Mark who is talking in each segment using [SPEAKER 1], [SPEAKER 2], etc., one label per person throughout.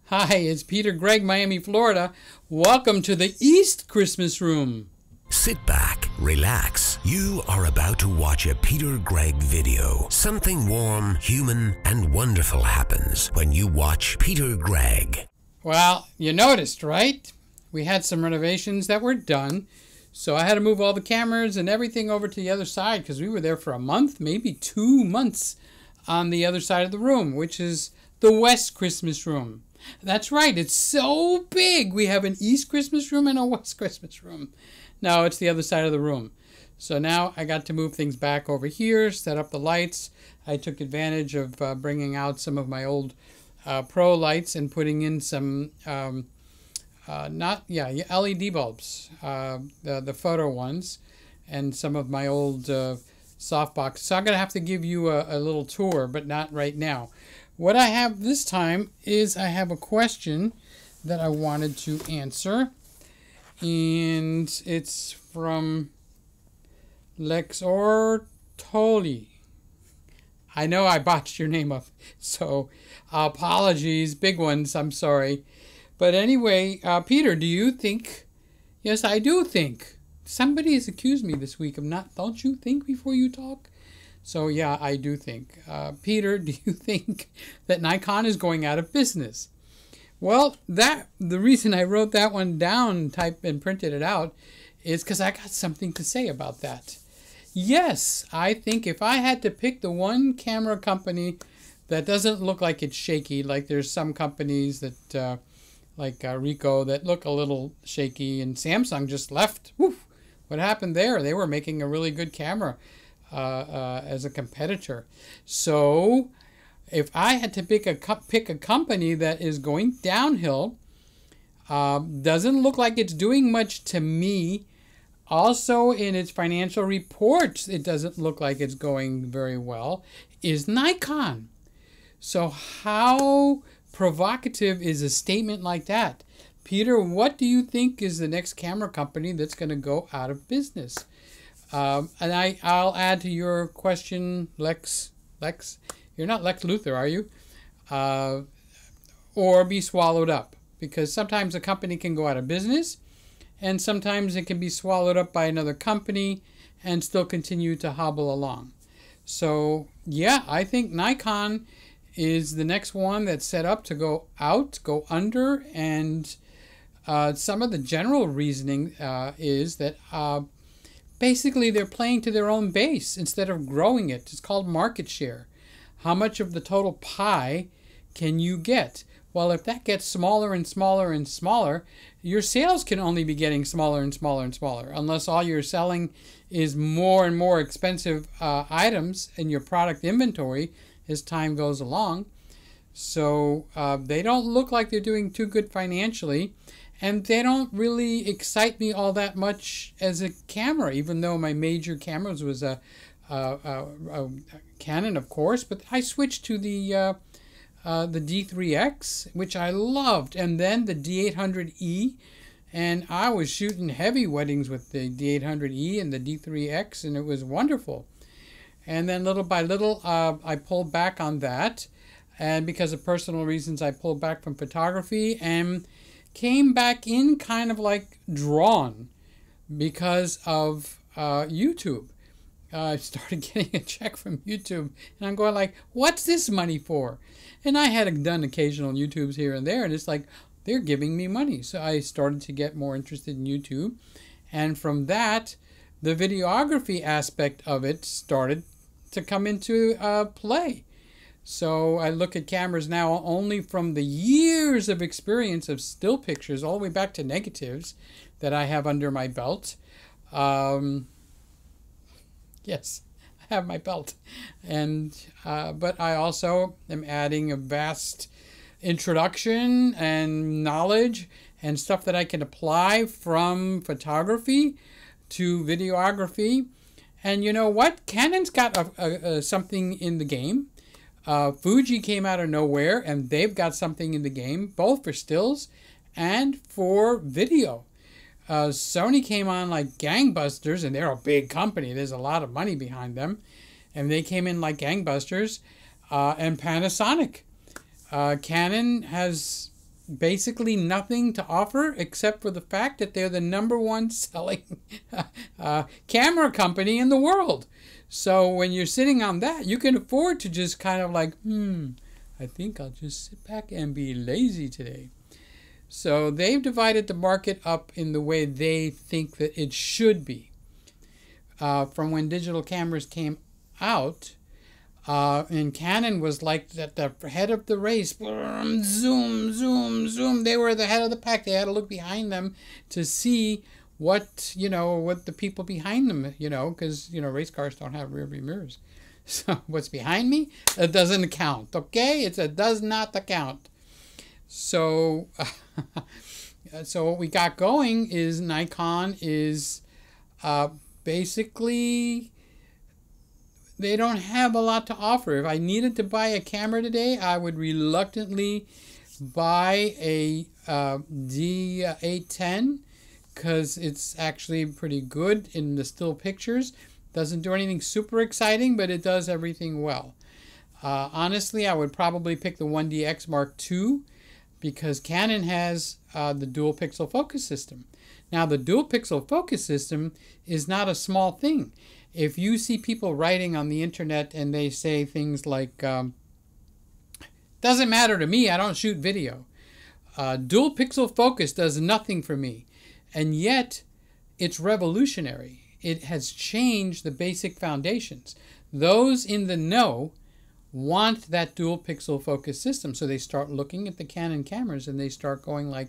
[SPEAKER 1] Hi, it's Peter Gregg, Miami, Florida. Welcome to the East Christmas Room.
[SPEAKER 2] Sit back, relax. You are about to watch a Peter Gregg video. Something warm, human, and wonderful happens when you watch Peter Gregg.
[SPEAKER 1] Well, you noticed, right? We had some renovations that were done. So I had to move all the cameras and everything over to the other side because we were there for a month, maybe 2 months on the other side of the room, which is the West Christmas Room. That's right, it's so big. We have an East Christmas Room and a West Christmas Room. No, it's the other side of the room. So now I got to move things back over here, set up the lights. I took advantage of bringing out some of my old Pro lights and putting in some LED bulbs, the photo ones, and some of my old softbox. So I'm going to have to give you a little tour, but not right now. What I have this time is I have a question that I wanted to answer, and it's from Lex Ortoli. I know I botched your name up, so apologies, big ones, I'm sorry. But anyway, Peter, do you think? Yes, I do think. Somebody has accused me this week of not, don't you think before you talk? So yeah, I do think. Peter, do you think that Nikon is going out of business? Well, the reason I wrote that one down, typed and printed it out, is because I got something to say about that. Yes, I think if I had to pick the one camera company that doesn't look like it's shaky, like there's some companies that, like Ricoh, that look a little shaky, and Samsung just left. Woof, what happened there? They were making a really good camera as a competitor. So if I had to pick a company that is going downhill, doesn't look like it's doing much to me. Also, in its financial reports, it doesn't look like it's going very well, is Nikon. So how provocative is a statement like that? Peter, what do you think is the next camera company that's going to go out of business? And I'll add to your question, Lex, you're not Lex Luthor, are you? Or be swallowed up. Because sometimes a company can go out of business, and sometimes it can be swallowed up by another company and still continue to hobble along. So, yeah, I think Nikon is the next one that's set up to go under, and some of the general reasoning is that basically they're playing to their own base instead of growing it. It's called market share. How much of the total pie can you get? Well, if that gets smaller and smaller and smaller, your sales can only be getting smaller and smaller and smaller, unless all you're selling is more and more expensive items in your product inventory as time goes along. So they don't look like they're doing too good financially, and they don't really excite me all that much as a camera, even though my major cameras was a Canon, of course, but I switched to the D3X, which I loved, and then the D800E, and I was shooting heavy weddings with the D800E and the D3X, and it was wonderful. And then little by little, I pulled back on that, and because of personal reasons, I pulled back from photography and came back in kind of like drawn because of YouTube. I started getting a check from YouTube, and I'm going like, what's this money for? And I had done occasional YouTubes here and there, and it's like, they're giving me money. So I started to get more interested in YouTube, and from that, the videography aspect of it started to come into play. So I look at cameras now only from the years of experience of still pictures, all the way back to negatives that I have under my belt. Yes, I have my belt. And but I also am adding a vast introduction and knowledge and stuff that I can apply from photography to videography. And you know what? Canon's got something in the game. Fuji came out of nowhere, and they've got something in the game, both for stills and for video. Sony came on like gangbusters, and they're a big company. There's a lot of money behind them. And they came in like gangbusters. And Panasonic. Canon has basically nothing to offer except for the fact that they're the #1 selling camera company in the world. So when you're sitting on that, you can afford to just kind of like, I think I'll just sit back and be lazy today. So they've divided the market up in the way they think that it should be. From when digital cameras came out, and Canon was like at the head of the race. Zoom, zoom, zoom. They were the head of the pack. They had to look behind them to see what the people behind them, because, race cars don't have rear view mirrors. So what's behind me, it doesn't count, okay? It does not count. So, so what we got going is Nikon is basically, they don't have a lot to offer. If I needed to buy a camera today, I would reluctantly buy a D810 because it's actually pretty good in the still pictures. Doesn't do anything super exciting, but it does everything well. Honestly, I would probably pick the 1DX Mark II because Canon has the dual pixel focus system. Now, the dual pixel focus system is not a small thing. If you see people writing on the internet and they say things like, doesn't matter to me, I don't shoot video. Dual pixel focus does nothing for me. And yet, it's revolutionary. It has changed the basic foundations. Those in the know want that dual pixel focus system. So they start looking at the Canon cameras and they start going like,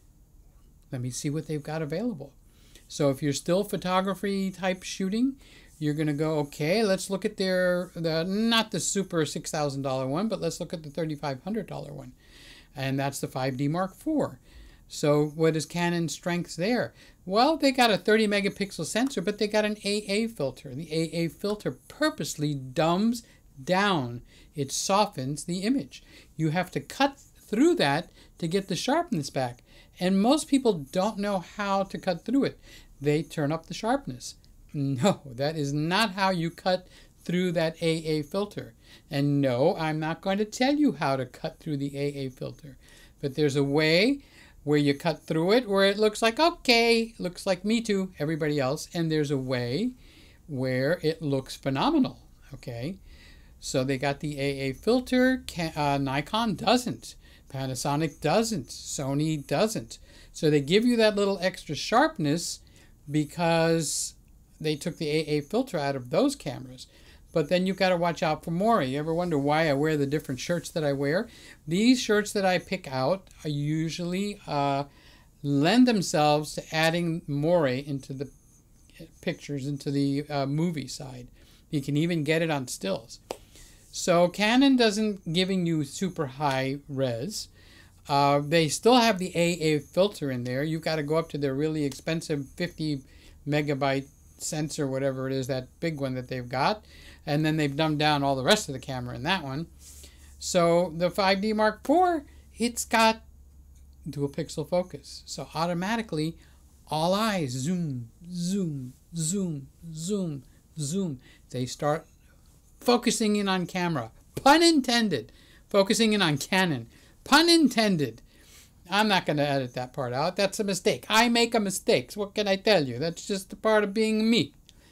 [SPEAKER 1] let me see what they've got available. So if you're still photography type shooting, you're going to go, okay, let's look at not the super $6,000 one, but let's look at the $3,500 one. And that's the 5D Mark IV. So what is Canon's strengths there? Well, they got a 30 megapixel sensor, but they got an AA filter. The AA filter purposely dumbs down. It softens the image. You have to cut through that to get the sharpness back. And most people don't know how to cut through it. They turn up the sharpness. No, that is not how you cut through that AA filter. And no, I'm not going to tell you how to cut through the AA filter. But there's a way where you cut through it where it looks like, okay, looks like me too, everybody else. And there's a way where it looks phenomenal, okay? So they got the AA filter. Nikon doesn't. Panasonic doesn't. Sony doesn't. So they give you that little extra sharpness because they took the AA filter out of those cameras. But then you've got to watch out for more. You ever wonder why I wear the different shirts that I wear? These shirts that I pick out are usually lend themselves to adding more into the pictures, into the movie side. You can even get it on stills. So Canon doesn't giving you super high res. They still have the AA filter in there. You've got to go up to their really expensive 50 megabyte sensor, whatever it is, that big one that they've got. And then they've dumbed down all the rest of the camera in that one. So the 5D Mark IV, it's got dual pixel focus. So automatically, all eyes zoom, zoom, zoom, zoom, zoom. They start focusing in on camera. Pun intended. Focusing in on Canon. Pun intended. I'm not going to edit that part out. That's a mistake. I make a mistake. What can I tell you? That's just a part of being me.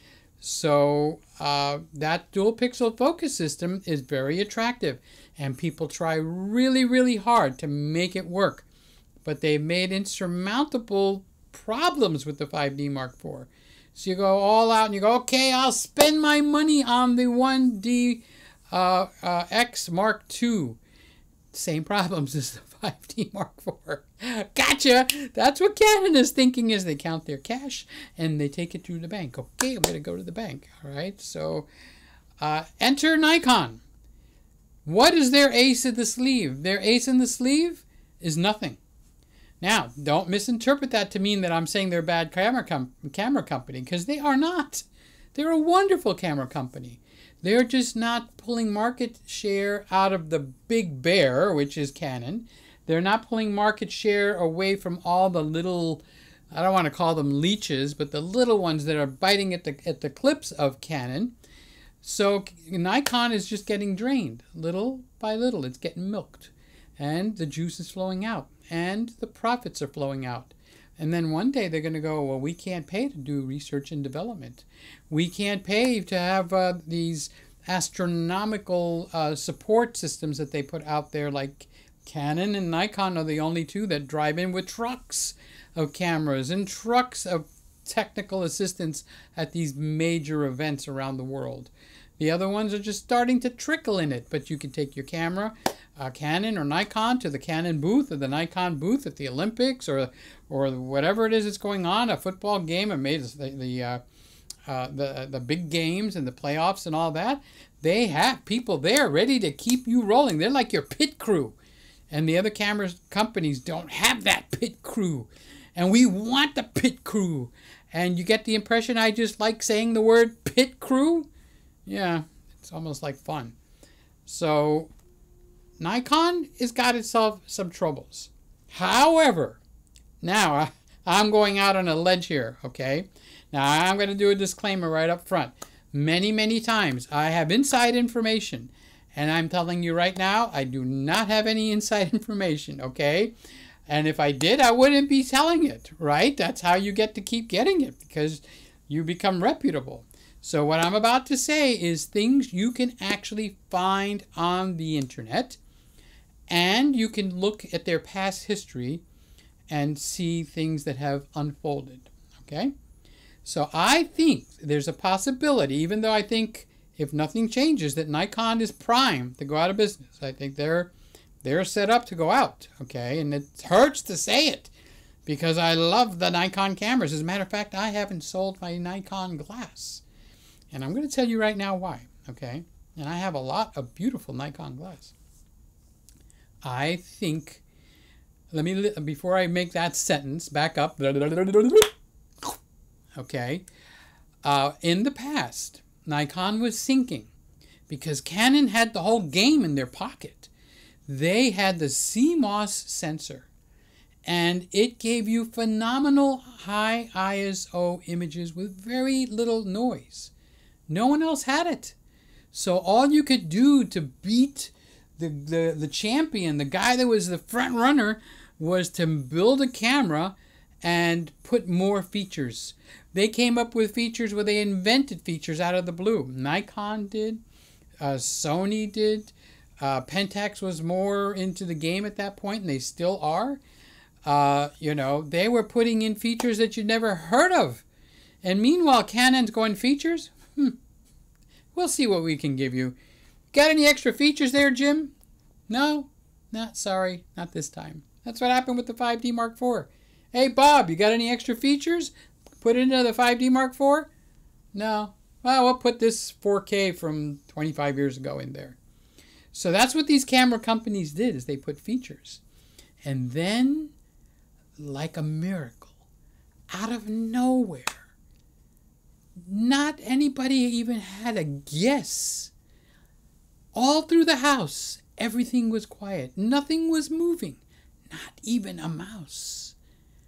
[SPEAKER 1] So that dual pixel focus system is very attractive. And people try really, really hard to make it work. But they've made insurmountable problems with the 5D Mark IV. So you go all out and you go, okay, I'll spend my money on the 1DX Mark II. Same problems as the 5D Mark IV. Gotcha! That's what Canon is thinking is they count their cash and they take it to the bank. Okay, I'm going to go to the bank. All right, so enter Nikon. What is their ace in the sleeve? Their ace in the sleeve is nothing. Now, don't misinterpret that to mean that I'm saying they're a bad camera company, because they are not. They're a wonderful camera company. They're just not pulling market share out of the big bear, which is Canon. They're not pulling market share away from all the little, I don't want to call them leeches, but the little ones that are biting at the clips of Canon. So Nikon is just getting drained little by little. It's getting milked. and the juice is flowing out, and the profits are flowing out. And then one day they're going to go, well, we can't pay to do research and development. We can't pay to have these astronomical support systems that they put out there, like Canon and Nikon are the only two that drive in with trucks of cameras and trucks of technical assistance at these major events around the world. The other ones are just starting to trickle in it, but you can take your camera, Canon or Nikon, to the Canon booth or the Nikon booth at the Olympics or whatever it is that's going on, a football game, or maybe the big games and the playoffs and all that. They have people there ready to keep you rolling. They're like your pit crew. And the other camera companies don't have that pit crew. And we want the pit crew. And you get the impression I just like saying the word pit crew? Yeah, it's almost like fun. So Nikon has got itself some troubles. However, now I'm going out on a ledge here, okay? Now I'm going to do a disclaimer right up front. Many, many times I have inside information, and I'm telling you right now, I do not have any inside information, okay? And if I did, I wouldn't be telling it, right? That's how you get to keep getting it, because you become reputable. So what I'm about to say is things you can actually find on the internet, and you can look at their past history and see things that have unfolded, okay? So I think there's a possibility, even though I think if nothing changes, that Nikon is primed to go out of business. I think they're set up to go out, okay? And it hurts to say it because I love the Nikon cameras. As a matter of fact, I haven't sold my Nikon glass. And I'm going to tell you right now why, okay? And I have a lot of beautiful Nikon glass. I think, before I make that sentence, back up. Okay, in the past, Nikon was sinking because Canon had the whole game in their pocket. They had the CMOS sensor, and it gave you phenomenal high ISO images with very little noise. No one else had it. So all you could do to beat the champion, the guy that was the front runner, was to build a camera and put more features. They came up with features where they invented features out of the blue. Nikon did, Sony did, Pentax was more into the game at that point, and they still are. They were putting in features that you'd never heard of. And meanwhile, Canon's going, features? We'll see what we can give you. Got any extra features there, Jim? No? Not sorry, not this time. That's what happened with the 5D Mark IV. Hey, Bob, you got any extra features? Put it into the 5D Mark IV? No. Well, we'll put this 4K from 25 years ago in there. So that's what these camera companies did, is they put features. And then, like a miracle, out of nowhere, not anybody even had a guess. All through the house, everything was quiet. Nothing was moving. Not even a mouse.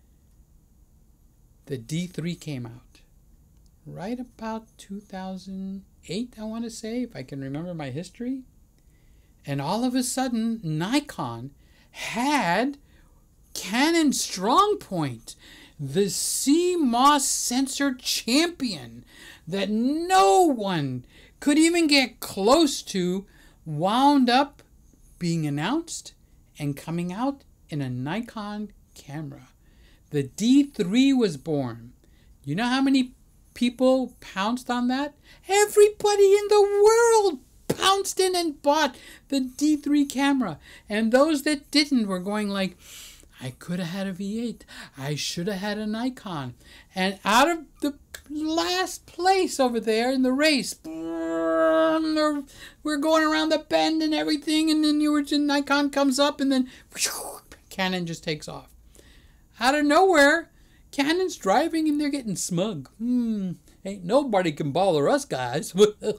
[SPEAKER 1] The D3 came out right about 2008, I want to say, if I can remember my history. And all of a sudden, Nikon had Canon strong point, the CMOS sensor champion that no one could even get close to, wound up being announced and coming out in a Nikon camera. The D3 was born. You know how many people pounced on that? Everybody in the world pounced in and bought the D3 camera. And those that didn't were going like, I could have had a V8. I should have had a Nikon. And out of the last place over there in the race, we're going around the bend and everything, and then Nikon comes up, and then Canon just takes off. Out of nowhere, Canon's driving, and they're getting smug. Ain't nobody can bother us guys.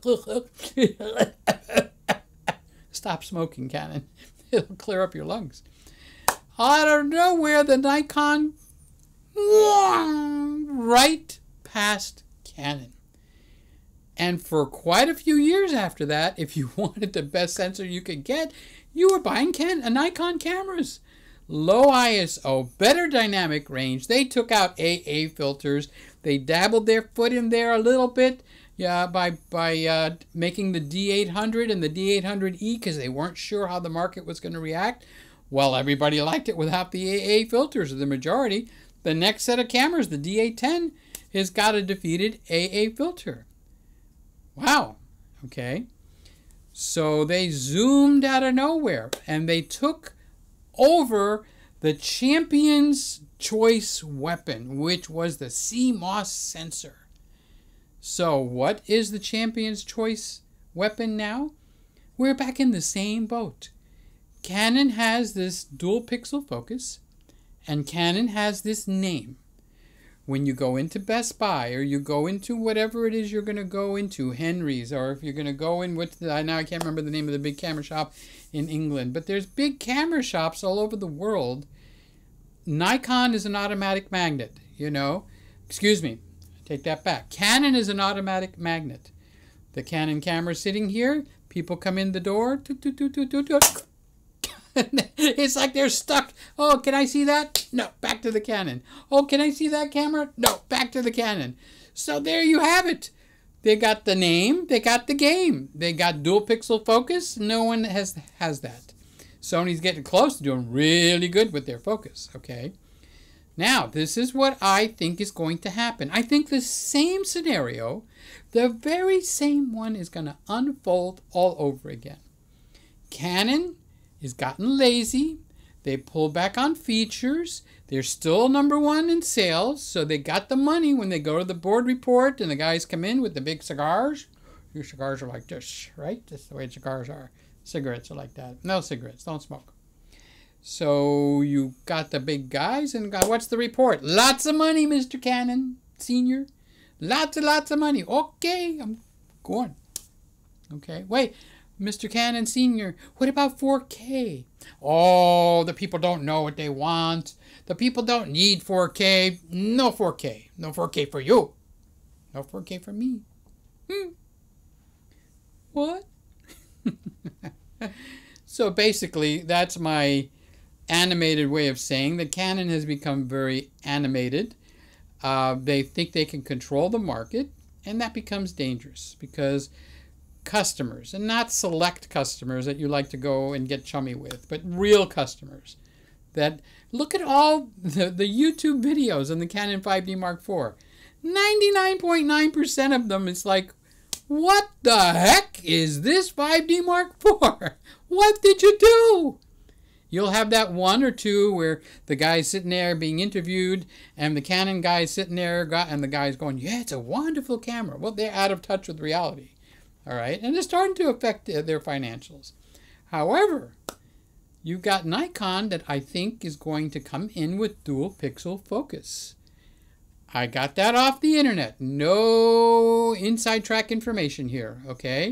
[SPEAKER 1] Stop smoking, Canon. It'll clear up your lungs. Out of nowhere, the Nikon right past Canon. And for quite a few years after that, if you wanted the best sensor you could get, You were buying Nikon cameras. Low ISO, better dynamic range. They took out AA filters. They dabbled their foot in there a little bit, yeah, by making the D800 and the D800E because they weren't sure how the market was going to react. Well, everybody liked it without the AA filters, the majority. The next set of cameras, the D810, has got a defeated AA filter. Wow. Okay. So they zoomed out of nowhere and they took over the champion's choice weapon, which was the CMOS sensor. So what is the champion's choice weapon now? We're back in the same boat. Canon has this dual pixel focus, and Canon has this name. When you go into Best Buy, or you go into whatever it is you're going to go into, Henry's, or if you're going to go in with, now I can't remember the name of the big camera shop in England, but there's big camera shops all over the world. Nikon is an automatic magnet, you know. Excuse me, take that back. Canon is an automatic magnet. The Canon camera sitting here, people come in the door, it's like they're stuck. Oh, can I see that? No, back to the Canon. Oh, can I see that camera? No, back to the Canon. So there you have it. They got the name, they got the game. They got dual pixel focus. No one has that. Sony's getting close to doing really good with their focus, okay? Now, this is what I think is going to happen. I think the same scenario, the very same one, is going to unfold all over again. Canon has gotten lazy. They pull back on features. They're still #1 in sales, so they got the money when they go to the board report and the guys come in with the big cigars. Your cigars are like this, right? That's the way cigars are. Cigarettes are like that. No cigarettes, don't smoke. So you got the big guys and what's the report? Lots of money, Mr. Cannon Senior. Lots of money. Okay, I'm going. Okay, wait. Mr. Cannon Senior, what about 4K? Oh, the people don't know what they want. The people don't need 4K. No 4K. No 4K for you. No 4K for me. What? So basically, that's my animated way of saying that Canon has become very animated. They think they can control the market, and that becomes dangerous because customers, and not select customers that you like to go and get chummy with, but real customers that look at all the YouTube videos on the Canon 5D Mark IV. 99.9% of them is like, what the heck is this 5D Mark IV? What did you do? You'll have that one or two where the guy's sitting there being interviewed and the Canon guy's sitting there and the guy's going, yeah, it's a wonderful camera. Well, they're out of touch with reality. All right, and it's starting to affect their financials. However, you've got Nikon that I think is going to come in with dual pixel focus. I got that off the internet. No inside track information here, okay?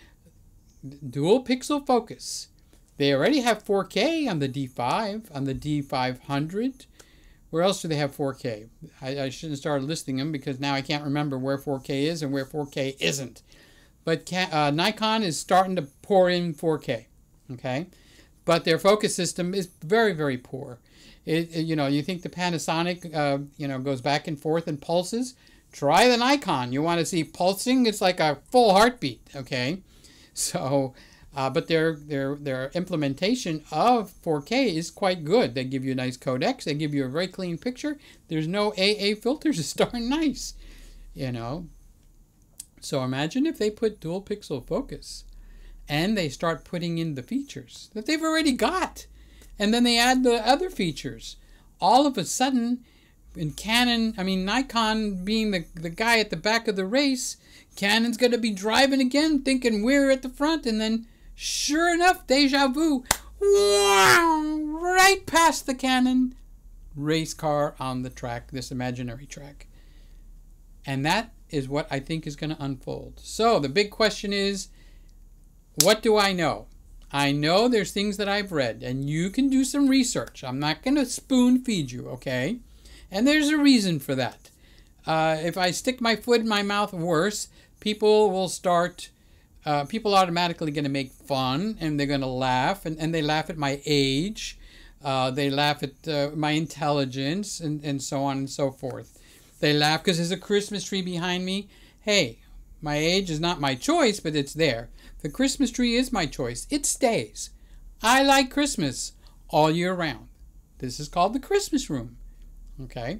[SPEAKER 1] Dual pixel focus. They already have 4K on the D5, on the D500. Where else do they have 4K? I shouldn't start listing them because now I can't remember where 4K is and where 4K isn't. But Nikon is starting to pour in 4K, okay? But their focus system is very, very poor. You know, you think the Panasonic, goes back and forth and pulses? Try the Nikon. You want to see pulsing? It's like a full heartbeat, okay? So, but their implementation of 4K is quite good. They give you a nice codecs. They give you a very clean picture. There's no AA filters. It's darn nice, you know. So imagine if they put dual pixel focus and they start putting in the features that they've already got. And then they add the other features. All of a sudden, in Nikon being the guy at the back of the race, Canon's going to be driving again thinking we're at the front. And then, sure enough, deja vu. Wow, right past the Canon race car on the track, this imaginary track. And that is what I think is going to unfold. So the big question is, what do I know? I know there's things that I've read, and you can do some research. I'm not going to spoon feed you, okay? And there's a reason for that. If I stick my foot in my mouth, worse, people will start people automatically going to make fun, and they're going to laugh, and they laugh at my age. They laugh at my intelligence, and so on and so forth. They laugh because there's a Christmas tree behind me. Hey, my age is not my choice, but it's there. The Christmas tree is my choice. It stays. I like Christmas all year round. This is called the Christmas room. Okay?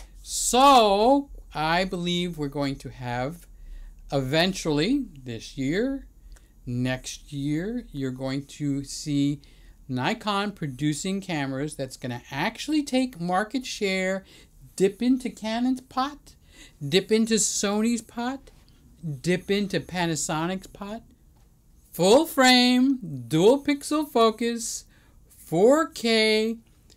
[SPEAKER 1] So, I believe we're going to have, eventually, this year, next year, you're going to see Nikon producing cameras that's going to actually take market share, dip into Canon's pot, dip into Sony's pot, dip into Panasonic's pot. Full frame, dual pixel focus, 4K,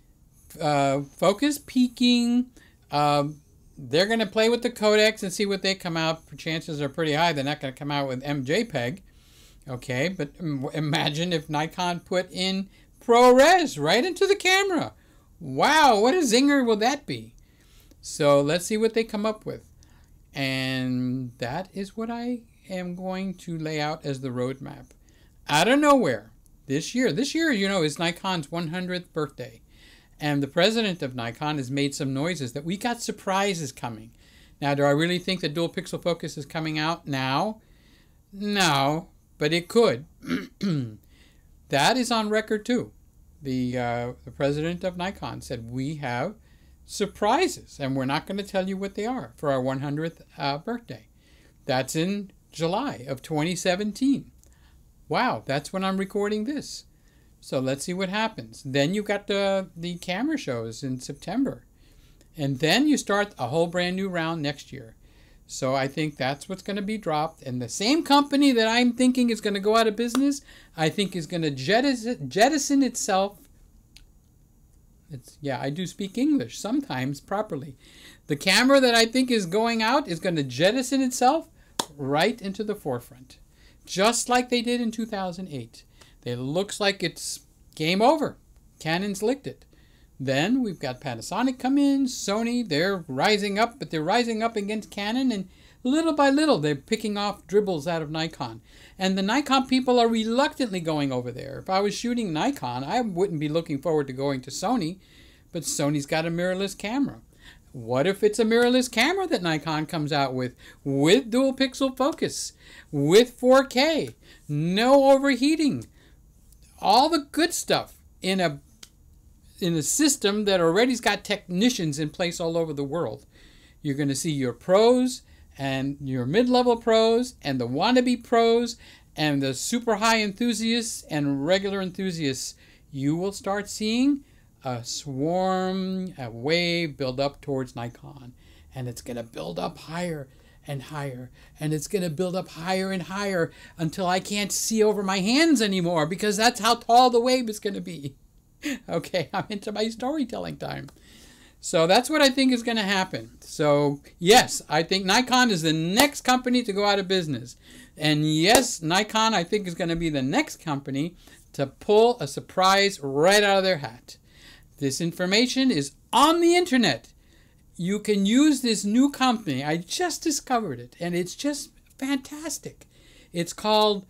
[SPEAKER 1] focus peaking. They're going to play with the codecs and see what they come out. Chances are pretty high they're not going to come out with MJPEG. Okay, but imagine if Nikon put in ProRes right into the camera. Wow, what a zinger will that be? So let's see what they come up with. And that is what I am going to lay out as the roadmap. Out of nowhere, this year, you know, is Nikon's 100th birthday. And the president of Nikon has made some noises that we got surprises coming. Now, do I really think that dual pixel focus is coming out now? No, but it could. That is on record too. The president of Nikon said we have surprises, and we're not going to tell you what they are for our 100th birthday. That's in July of 2017. Wow, that's when I'm recording this. So let's see what happens. Then you got the camera shows in September. And then you start a whole brand new round next year. So I think that's what's going to be dropped. And the same company that I'm thinking is going to go out of business, I think is going to jettison itself. Yeah, I do speak English sometimes properly. The camera that I think is going out is going to jettison itself right into the forefront. Just like they did in 2008. It looks like it's game over. Canon's licked it. Then we've got Panasonic come in, Sony, they're rising up, but they're rising up against Canon, and little by little they're picking off dribbles out of Nikon. And the Nikon people are reluctantly going over there. If I was shooting Nikon, I wouldn't be looking forward to going to Sony, but Sony's got a mirrorless camera. What if it's a mirrorless camera that Nikon comes out with dual pixel focus, with 4K, no overheating, all the good stuff in a system that already's got technicians in place all over the world. You're going to see your pros and your mid-level pros and the wannabe pros and the super high enthusiasts and regular enthusiasts. You will start seeing a swarm, a wave build up towards Nikon. And it's going to build up higher and higher. And it's going to build up higher and higher until I can't see over my hands anymore, because that's how tall the wave is going to be. Okay, I'm into my storytelling time. So that's what I think is going to happen. So yes, I think Nikon is the next company to go out of business. And yes, Nikon I think is going to be the next company to pull a surprise right out of their hat. This information is on the internet. You can use this new company. I just discovered it, and it's just fantastic. It's called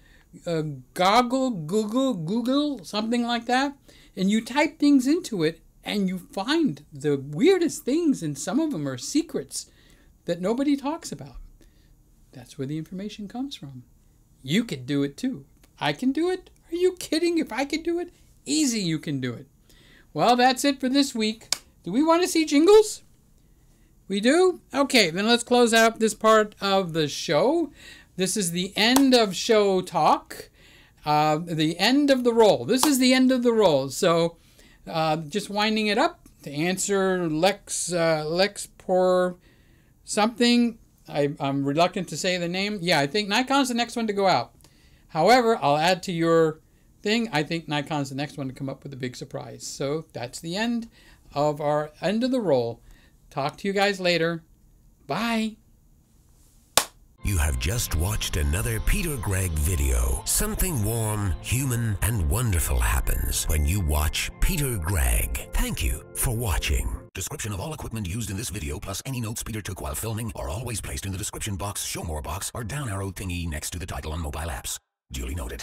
[SPEAKER 1] Google, something like that. And you type things into it, and you find the weirdest things, and some of them are secrets that nobody talks about. That's where the information comes from. You could do it too. I can do it. Are you kidding? If I could do it, easy you can do it. Well, that's it for this week. Do we want to see jingles? We do? Okay, then let's close out this part of the show. This is the end of show talk. The end of the roll. This is the end of the roll. So just winding it up to answer Lex Por something. I'm reluctant to say the name. Yeah, I think Nikon's the next one to go out. However, I'll add to your thing. I think Nikon's the next one to come up with a big surprise. So that's the end of our end of the roll. Talk to you guys later. Bye.
[SPEAKER 2] You have just watched another Peter Gregg video. Something warm, human, and wonderful happens when you watch Peter Gregg. Thank you for watching. Description of all equipment used in this video, plus any notes Peter took while filming, are always placed in the description box, show more box, or down arrow thingy next to the title on mobile apps. Duly noted.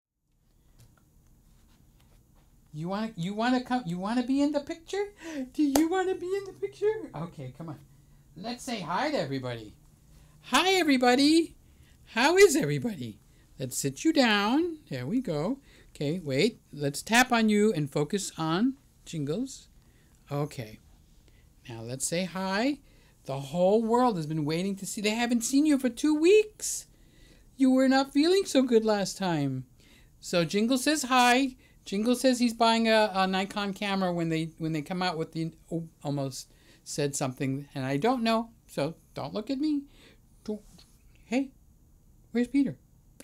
[SPEAKER 1] You want to come? You want to be in the picture? Do you want to be in the picture? Okay, come on. Let's say hi to everybody. Hi, everybody. How is everybody? Let's sit you down. There we go. Okay, wait. Let's tap on you and focus on Jingles. Okay. Now let's say hi. The whole world has been waiting to see. They haven't seen you for 2 weeks. You were not feeling so good last time. So Jingle says hi. Jingle says he's buying a Nikon camera when they come out with the... Oh, almost said something, and I don't know, so don't look at me. Hey, where's Peter?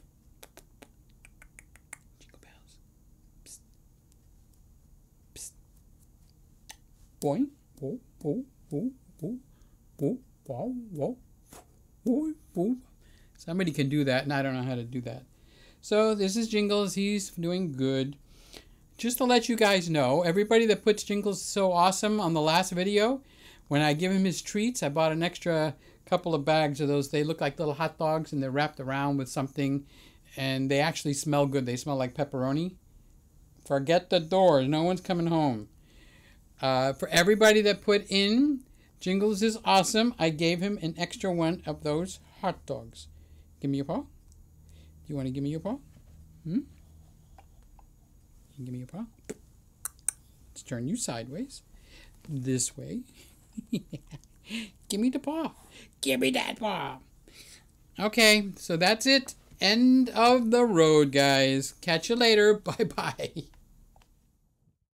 [SPEAKER 1] Jingle bells. Psst. Psst. Boing. Whoa, whoa, whoa, whoa, whoa, whoa, whoa, whoa, whoa. Somebody can do that, and I don't know how to do that. So this is Jingles. He's doing good. Just to let you guys know, everybody that puts Jingles so awesome on the last video, when I give him his treats, I bought an extra couple of bags of those. They look like little hot dogs, and they're wrapped around with something, and they actually smell good. They smell like pepperoni. Forget the doors. No one's coming home. For everybody that put in Jingles is awesome, I gave him an extra one of those hot dogs. Give me your paw. You want to give me your paw? Hmm? Give me your paw. Let's turn you sideways. This way. Give me the paw. Give me that paw. Okay, so that's it. End of the road, guys. Catch you later. Bye-bye.